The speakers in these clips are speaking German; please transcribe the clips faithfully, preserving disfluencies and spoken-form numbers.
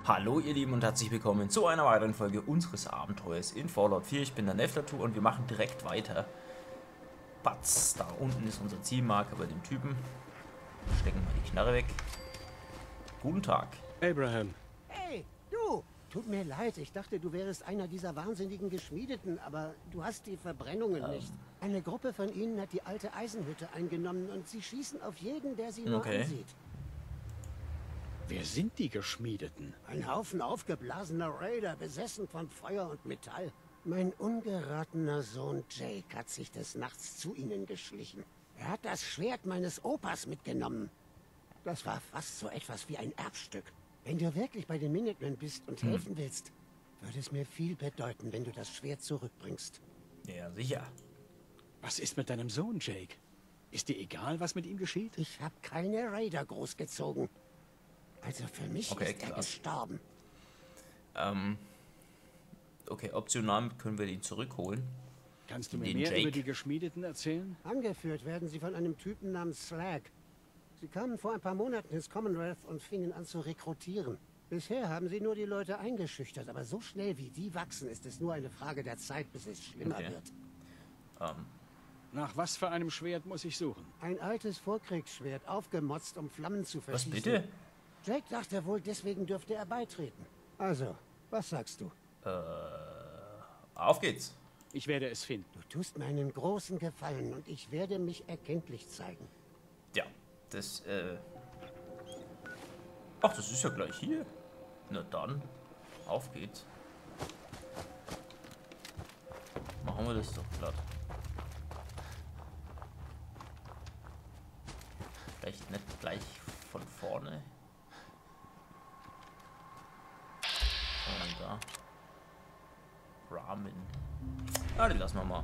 Hallo ihr Lieben und herzlich willkommen zu einer weiteren Folge unseres Abenteuers in Fallout vier. Ich bin der Neflatu und wir machen direkt weiter. Patz, da unten ist unser Zielmarker bei dem Typen. Stecken wir die Knarre weg. Guten Tag. Abraham. Hey, du! Tut mir leid, ich dachte, du wärst einer dieser wahnsinnigen Geschmiedeten, aber du hast die Verbrennungen ähm. nicht. Eine Gruppe von ihnen hat die alte Eisenhütte eingenommen und sie schießen auf jeden, der sie nur Okay. ansieht. Wer sind die Geschmiedeten? Ein Haufen aufgeblasener Raider, besessen von Feuer und Metall. Mein ungeratener Sohn Jake hat sich des Nachts zu ihnen geschlichen. Er hat das Schwert meines Opas mitgenommen. Das war fast so etwas wie ein Erbstück. Wenn du wirklich bei den Minutemen bist und hm. helfen willst, würde es mir viel bedeuten, wenn du das Schwert zurückbringst. Ja, sicher. Was ist mit deinem Sohn, Jake? Ist dir egal, was mit ihm geschieht? Ich habe keine Raider großgezogen. Also für mich Okay, ist er krass. gestorben. Ähm, okay, optional können wir ihn zurückholen. Kannst du mir Den mehr Jake. über die Geschmiedeten erzählen? Angeführt werden sie von einem Typen namens Slag. Sie kamen vor ein paar Monaten ins Commonwealth und fingen an zu rekrutieren. Bisher haben sie nur die Leute eingeschüchtert, aber so schnell wie die wachsen, ist es nur eine Frage der Zeit, bis es schlimmer Okay. wird. Ähm, Nach was für einem Schwert muss ich suchen? Ein altes Vorkriegsschwert, aufgemotzt, um Flammen zu was verschießen. bitte? Jake dachte wohl, deswegen dürfte er beitreten. Also, was sagst du? Äh, auf geht's. Ich werde es finden. Du tust mir einen großen Gefallen und ich werde mich erkenntlich zeigen. Ja, das, äh... Ach, das ist ja gleich hier. Na dann, auf geht's. Machen wir das doch glatt. Vielleicht nicht gleich von vorne. Sondern da. Ramen. Ah, die lassen wir mal.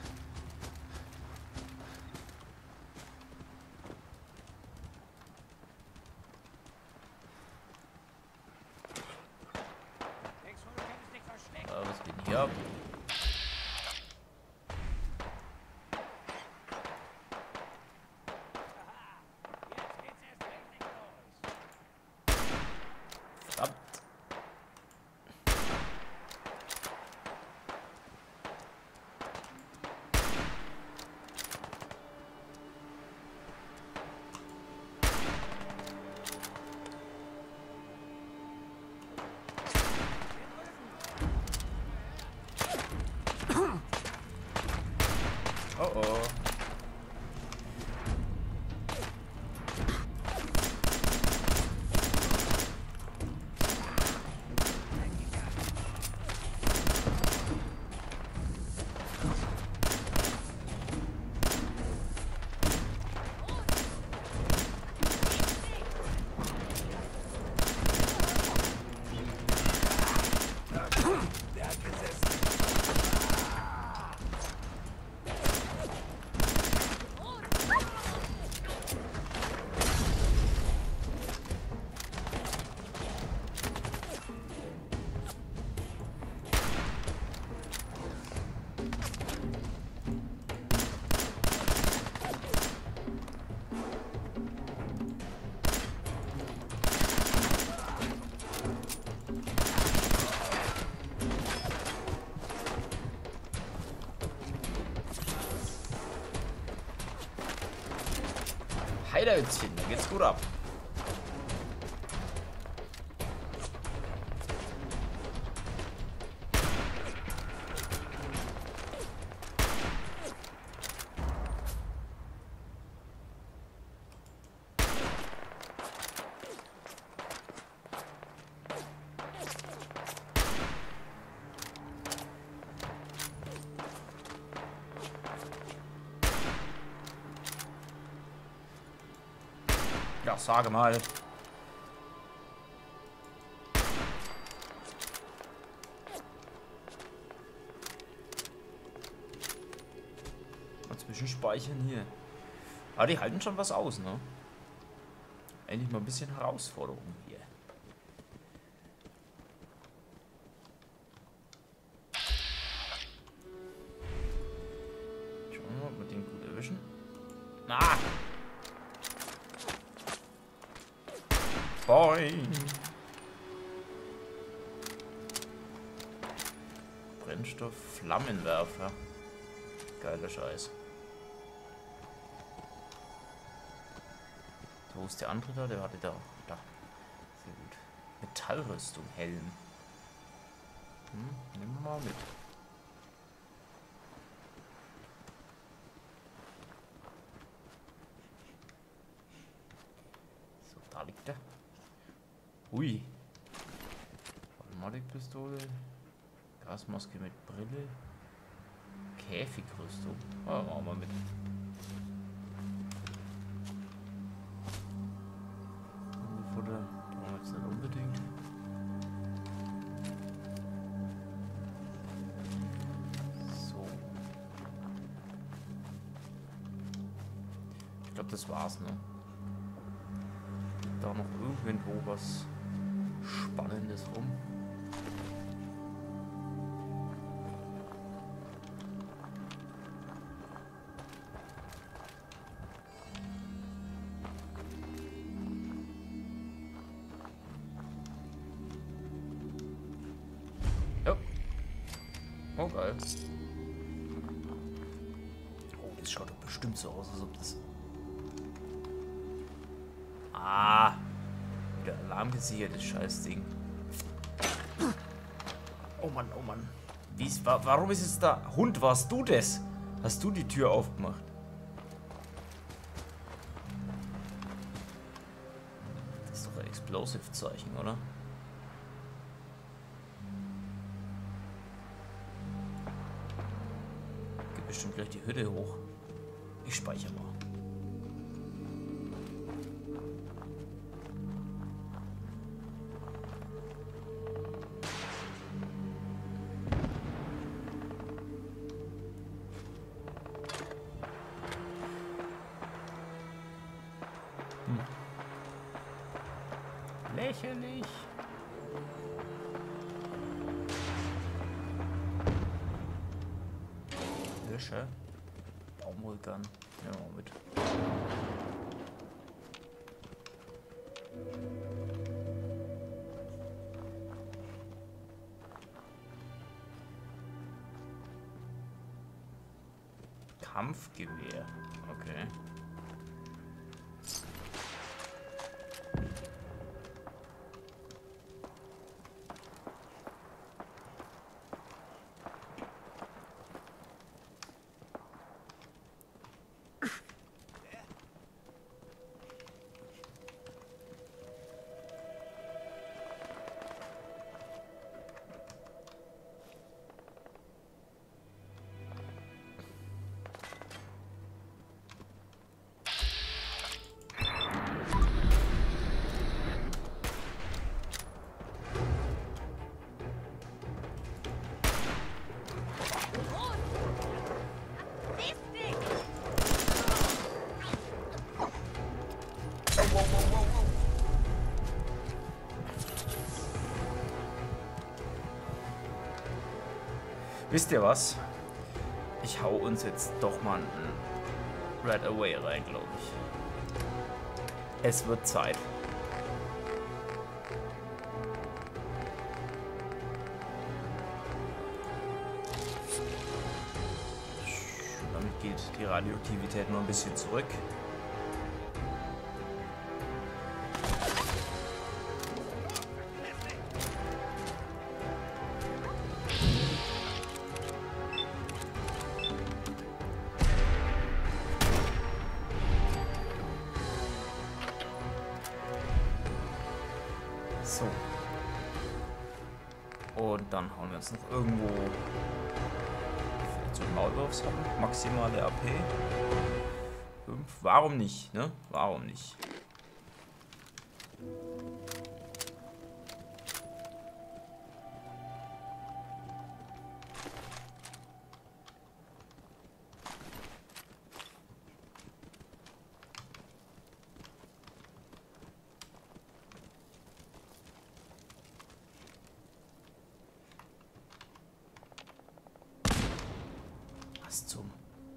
Äh, was geht denn hier ab? Verdammt. Oh oh. Heidewitzchen, da geht's gut ab. Ja, sage mal. Mal zwischenspeichern hier. Aber die halten schon was aus, ne? Endlich mal ein bisschen Herausforderung hier. Ah! Boing! Brennstoff, Flammenwerfer. Geiler Scheiß. Wo ist der andere da? Der hatte da. Da. Sehr gut. Metallrüstung, Helm. Hm, nehmen wir mal mit. So, da liegt der. Hui. Automatikpistole. Gasmaske mit Brille. Käfigrüstung. Oh, machen wir mit. Futter brauchen wir jetzt nicht unbedingt. So. Ich glaube, das war's, ne? Liegt da noch irgendwo was Spannendes rum? Oh, geil. Oh, das schaut doch bestimmt so aus, als ob das... Ah! Wieder alarmgesichertes Scheißding. Oh Mann, oh Mann. Wie ist, wa warum ist es da... Hund, warst du das? Hast du die Tür aufgemacht? Das ist doch ein Explosive-Zeichen, oder? Bestimmt gleich die Hütte hoch. Ich speichere mal. Hm. Lächerlich. Baumvulkan. Nehmen wir mal mit. Kampfgewehr. Okay. Wisst ihr was? Ich hau uns jetzt doch mal einen Right Away rein, glaube ich. Es wird Zeit. Damit geht die Radioaktivität noch ein bisschen zurück. So. Und dann hauen wir uns noch irgendwo so Maulwurfshappen. Maximale A P. fünf. Warum nicht, ne? Warum nicht? Was zum...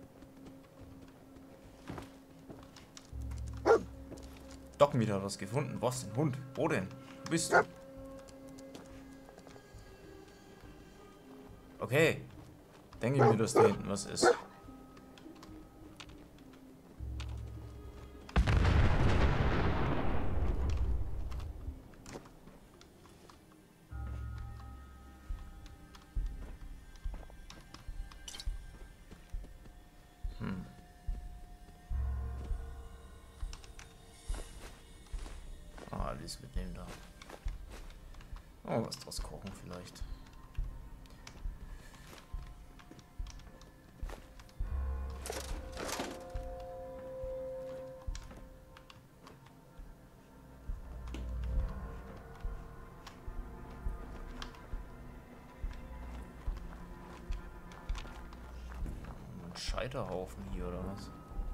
Docken wieder was gefunden. Was denn? Hund? Wo denn? Wo bist du? Okay. Denke ich mir, dass da hinten was ist. Hm. Ah, alles mitnehmen da. Oh, was draus kochen vielleicht. Ein Scheiterhaufen hier oder was?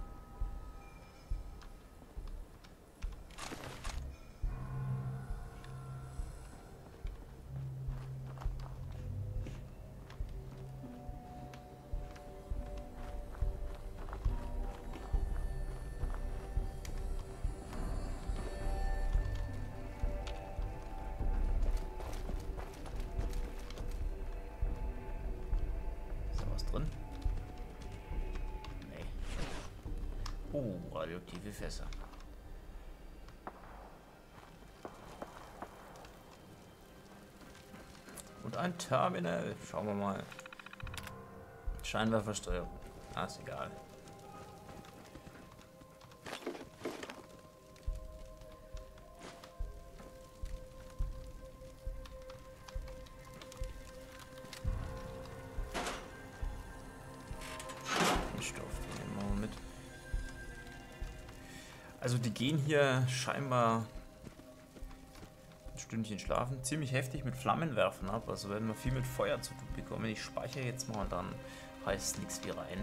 Drin? Nee. Oh, radioaktive Fässer. Und ein Terminal. Schauen wir mal. Scheinwerfersteuerung. Ah, ist egal. Also die gehen hier scheinbar ein Stündchen schlafen, ziemlich heftig mit Flammenwerfen ab, also werden wir viel mit Feuer zu tun bekommen. Ich speichere jetzt mal und dann heißt nichts wie rein.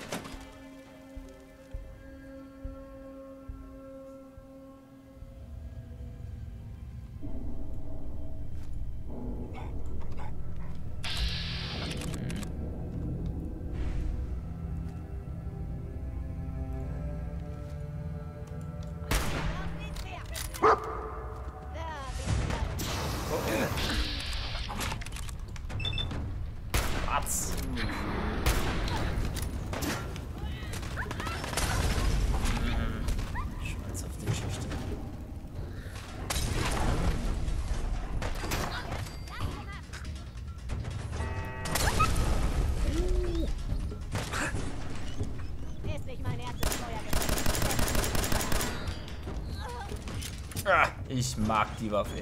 Ich mag die Waffe.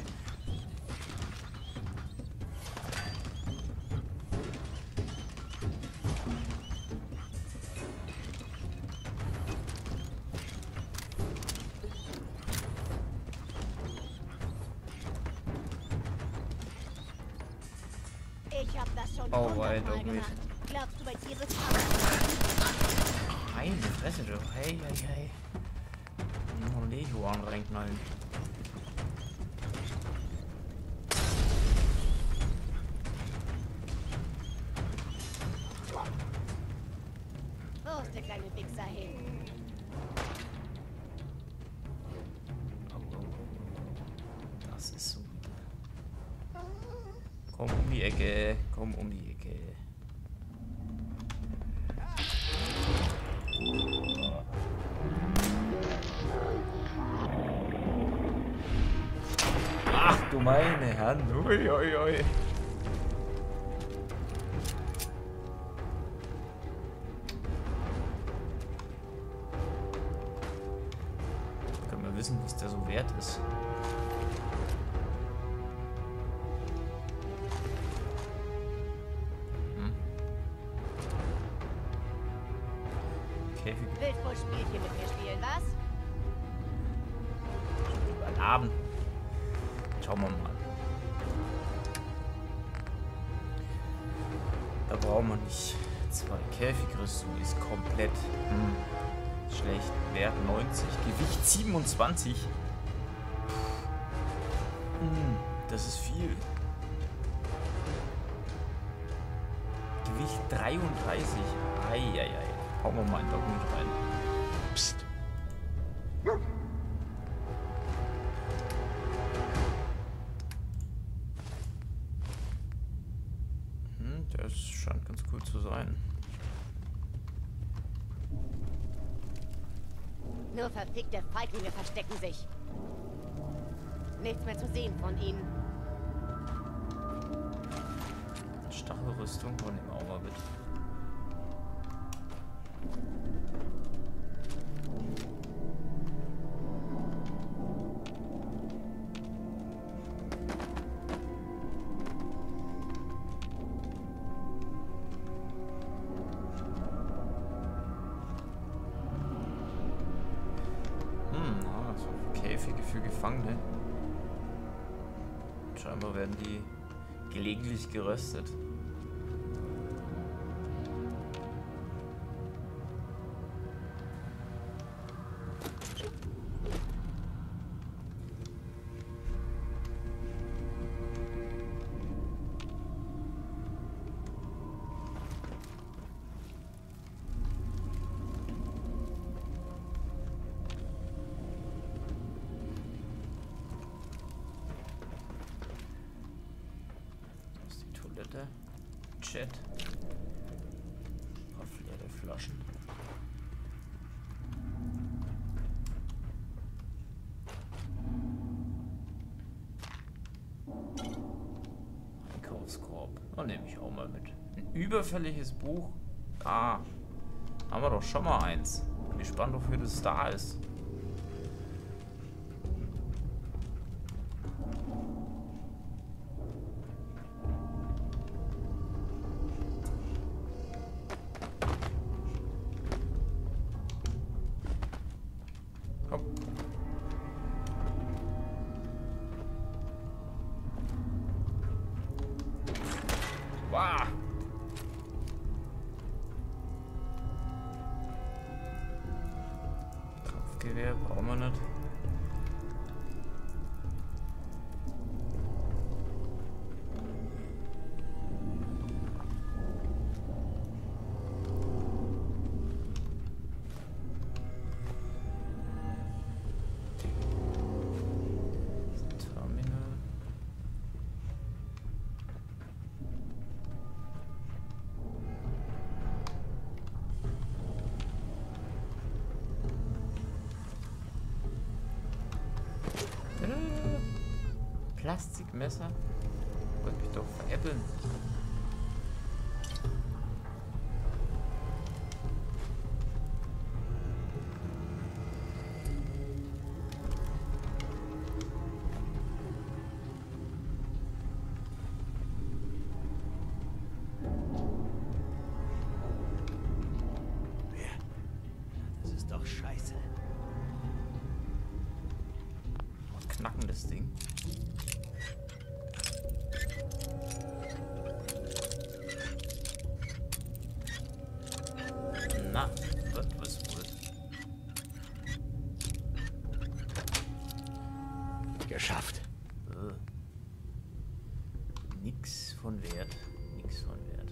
Ich hab das schon oh, hundertmal weit, gemacht. Glaubst du, bei dir wird Meine Fresse, du. Hey, hey, hey. Noch Lego anreinknallen. Wo ist der kleine Wichser hin? Das ist so. Komm um die Ecke. Komm um die Ecke. Ach du meine Herren. Ui, ui, ui. Können wir wissen, was der so wert ist. Willst wohl Spielchen mit mir spielen, was? Guten Abend. Schauen wir mal. Da brauchen wir nicht. Zwei Käfigrüstung ist komplett hm, schlecht. Wert neunzig, Gewicht siebenundzwanzig. Hm, das ist viel. Gewicht dreiunddreißig. Eieiei. Hauen wir mal einen Dog mit rein. Psst. Hm, Der scheint ganz cool zu sein. Nur verfickte Feiglinge verstecken sich. Nichts mehr zu sehen von ihnen. Stachelrüstung von dem auch mal mit. Käfige für Gefangene. Scheinbar werden die gelegentlich geröstet. Chat. Ein paar leere Flaschen. Einkaufskorb. Oh, nehme ich auch mal mit. Ein überfälliges Buch. Ah. Haben wir doch schon mal eins. Bin gespannt, wofür das da ist. Wow. Kampfgewehr brauchen wir nicht. Plastikmesser? Wollte mich doch veräppeln. Das ist doch scheiße. Knacken das Ding. Na, was was wohl? Geschafft. Äh. Nix von Wert. Nix von Wert.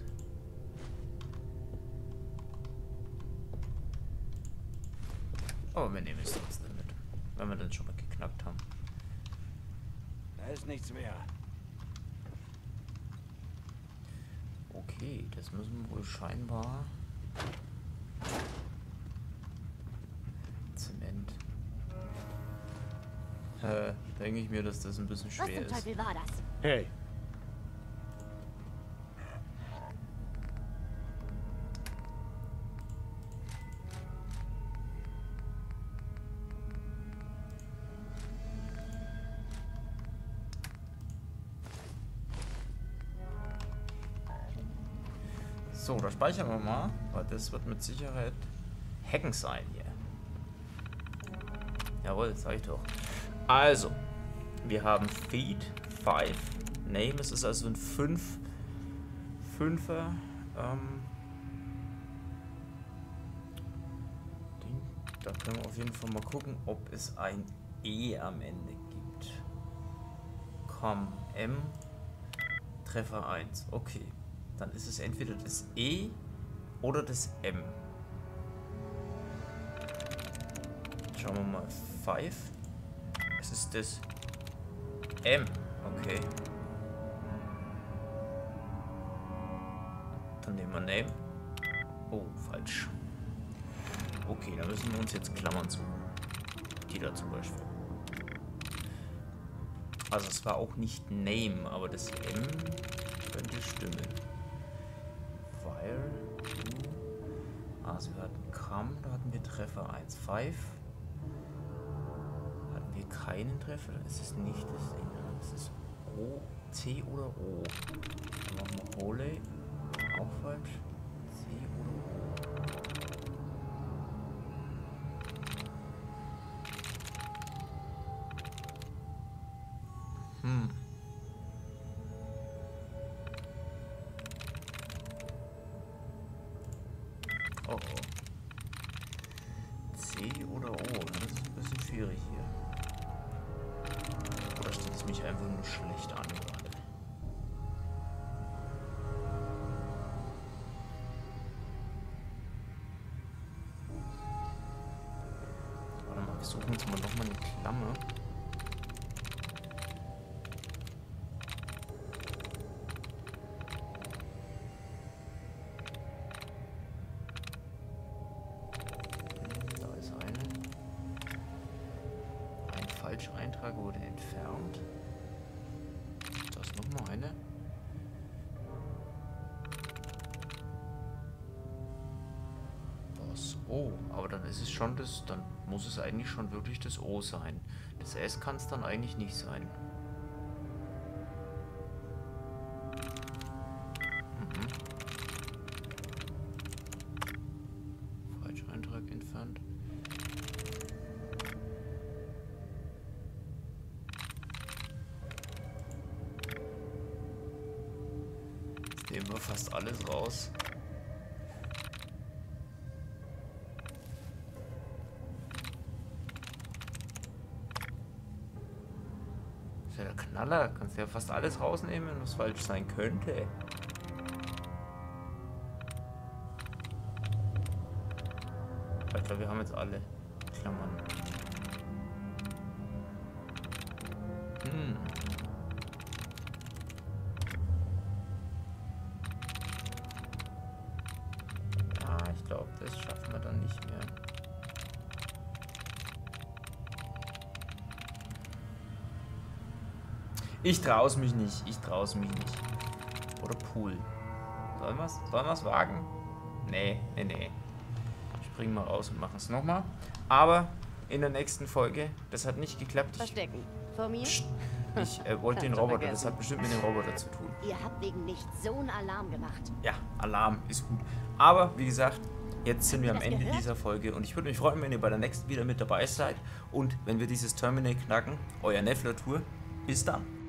Aber wir nehmen es trotzdem mit. Wenn wir dann schon mal geknackt haben. Da ist nichts mehr. Okay, das müssen wir wohl scheinbar... Zement. Äh, denke ich mir, dass das ein bisschen Was schwer zum ist. Teufel war das? Hey. So, da speichern wir mal, weil das wird mit Sicherheit Hacken sein hier. Jawohl, sag ich doch. Also, wir haben Feed fünf. Name, es ist also ein fünf, fünfer ähm, Ding. Da können wir auf jeden Fall mal gucken, ob es ein E am Ende gibt. Komm, M, Treffer eins. Okay. Dann ist es entweder das E oder das M. Schauen wir mal. fünf. Es ist das M. Okay. Dann nehmen wir Name. Oh, falsch. Okay, dann müssen wir uns jetzt Klammern suchen. Die da zum Beispiel. Also es war auch nicht Name, aber das M könnte stimmen. Wire. Also wir hatten Come, da hatten wir Treffer eins. Five. Hatten wir keinen Treffer. Es ist nicht das Ding. Es ist O, C oder O. Dann machen wir Holy. Auch falsch. C oder O. Hm. Oh oh. C oder O. Das ist ein bisschen schwierig hier. Oder stellt es mich einfach nur schlecht an gerade? Warte mal, wir suchen uns mal nochmal eine Klammer. Eintrag wurde entfernt. Da ist nochmal eine. Das O. Aber dann ist es schon das, dann muss es eigentlich schon wirklich das O sein. Das S kann es dann eigentlich nicht sein. Mhm. Falscher Eintrag entfernt. Nehmen wir fast alles raus. Das ist ja der Knaller. Kannst ja fast alles rausnehmen, wenn was falsch sein könnte. Ich glaube, wir haben jetzt alle Klammern. Hm. Ich glaube, das schaffen wir dann nicht mehr. Ich traue mich nicht. Ich traue mich nicht. Oder Pool. Sollen wir es sollen wir's wagen? Nee, nee, nee. Springen wir raus und machen es nochmal. Aber in der nächsten Folge, das hat nicht geklappt. Ich, Verstecken. Vor mir? Psst, ich äh, wollte den Hast du Roboter. vergessen. Das hat bestimmt mit dem Roboter zu tun. Ihr habt wegen nichts so einen Alarm gemacht. Ja, Alarm ist gut. Aber wie gesagt, jetzt sind wir am das Ende gehört? dieser Folge und ich würde mich freuen, wenn ihr bei der nächsten wieder mit dabei seid und wenn wir dieses Terminal knacken. Euer Neffler Tour. Bis dann.